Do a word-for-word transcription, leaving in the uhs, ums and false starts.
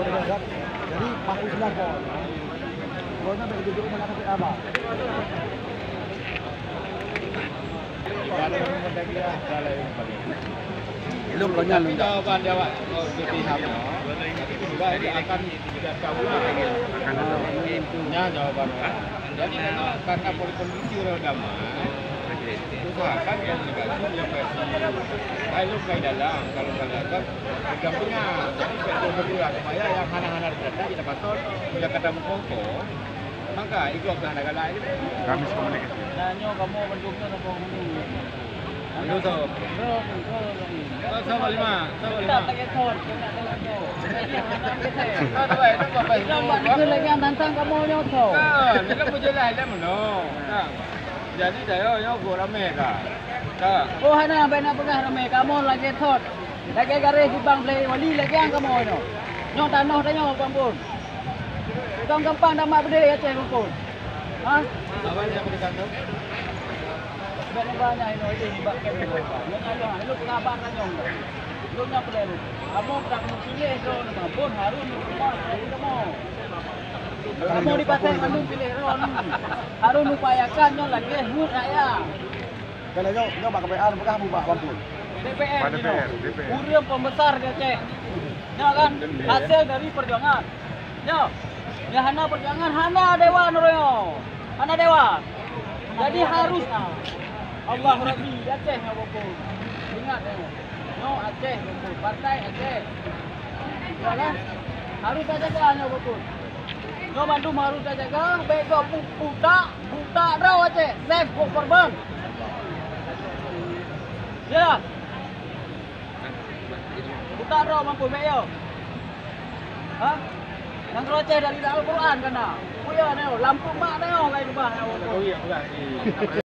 Jadi pakai sebelah kau. Kau nak bagi duduk mana sampai apa? Lu punya lu. Jawaban jawab di pihak juga ini akan tidak tahu nya jawaban. Jadi karena kondisi agama usahakan ya delegasi yang versi ayo kai dalam kalau kalau bergampingnya jadi betul berdua supaya yang hana-hana datang kita pasal bila kata mengkongko maka itu akan ada galak itu Kamis komunikasi. Nanyo kamu mendukung apa kamu? Anu so. Sama lima, sama lima. Tak pakai thon, tak pakai thon. Ada baik, itu apa itu? Lambat itu lagi yang tantang kamu nyoto. Ah, ni kan boleh lah dah mana. Nah. Jadi saya yo go rame ka. Ka. Oh, hana bena pegah rame kamu lagi thon. Lagi garis di bang play wali lagi yang kamu no. Nyong tanah tanyo kampung. Kang gampang dah mak berdiri Aceh kampung. Ha? Apa yang berkantor? Banyak-banyak ini itu sebab kami lupa. Yang ada, lu kabar tanya enggak? Lu nak perlu. Kamu tak mau pilih so, kampung harus lupa kamu. Kamu di pasar kamu pilih ron. Harus upayakan yang lagi hut raya. Kalau yo yo bak kepean bekah bu bak Lampung. D P R. D P R, D P R. Kurium pembesar dia cek. Ya kan? Hasil dari perjuangan. Ya. Ya hana perjuangan, hana dewan royo. Hana dewan. Jadi harus Allah Rabbi Aceh apa ingat ya. No Aceh betul. Partai Aceh. Ya kan? Harus jaga nya betul. No Bandung harus jaga bego buta buta raw Aceh. Save kok korban. Ya. Buta raw mampu meyo. Hah? Yang Aceh dari Al-Qur'an kana. Kuya neo, Lampung mak neo kayak rumah neo. Oh iya, enggak.